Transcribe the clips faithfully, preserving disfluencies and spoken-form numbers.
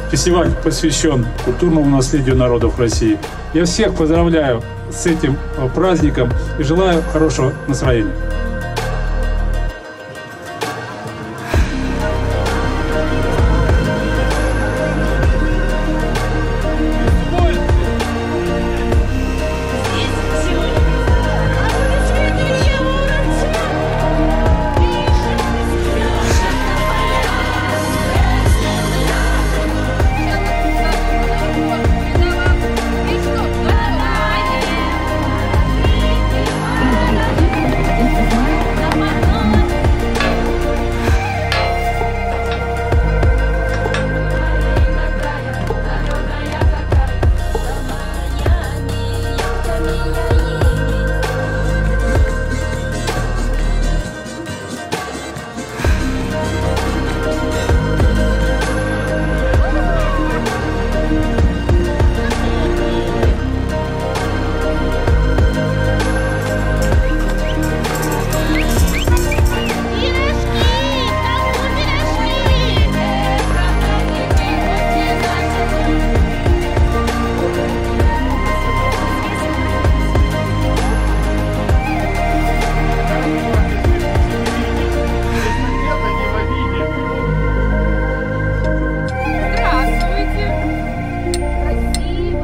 Фестиваль посвящен культурному наследию народов России. Я всех поздравляю с этим праздником и желаю хорошего настроения.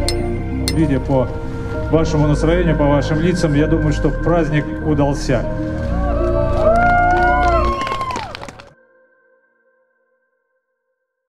Видя по вашему настроению, по вашим лицам, я думаю, что праздник удался.